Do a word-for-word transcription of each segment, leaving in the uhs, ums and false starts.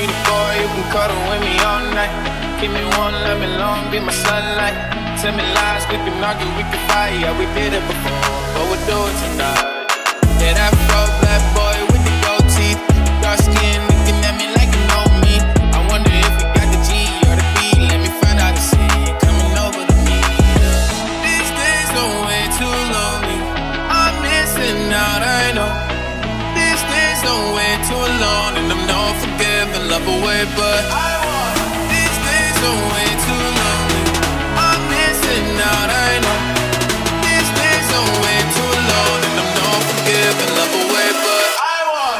need a boy who can cuddle with me all night. Keep me warm, let me long, be my sunlight. Tell me lies, we can argue, we can fight. Yeah, we did it before, but we'll do it tonight. Yeah, that fro black boy with the gold teeth, dark skin looking at me like you know me. I wonder if you got the G or the B. Let me find out the C coming over to me. These days don't wait too lonely. I'm missing out, I know. These days don't wait too long, and I'm not forgiving, love away, but I want. These days don't wait too lonely. I'm missing out, I know. These days don't wait too long, and I'm not forgiving, love away, but I want.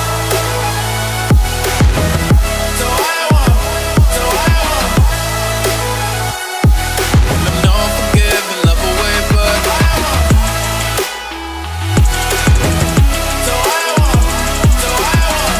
So I want, so I want. And I'm not forgiving, love away, but I want. So I want, so I want.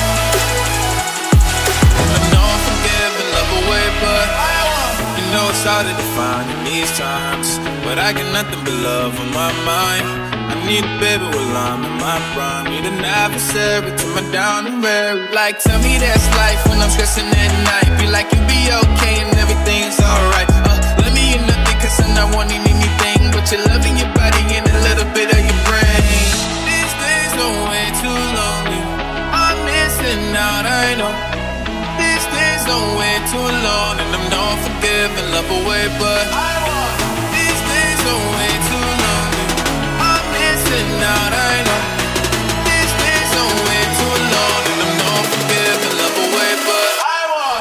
And I'm not forgiving, love away, but I want. You know it's hard to define in these times, but I got nothing but love on my mind. I need a baby while I'm in my prime. Need an adversary to my down and weary. Like, tell me that's life when I'm stressing at night. Be like, you'll be okay and everything's alright. Uh, let me in nothing cause I'm not wanting anything but your love in your body and a little bit of your brain. These days don't wait too lonely. I'm missing out, I know. These days don't wait too long, and I'm not forgiving, love away, but I want. These days don't wait too lonely. I'm missing out, I know. These days don't wait too long, and I'm not forgiving, love away, but I want.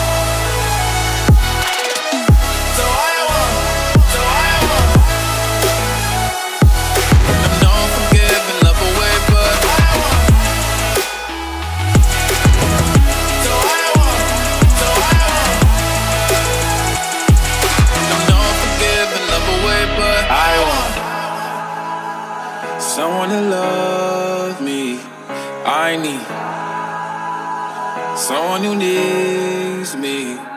So I want, so I want. I'm not forgiving, love away, but I want. So I want, so I want. I'm not forgiving, love away, but I want. Someone to love me, I need someone who needs me.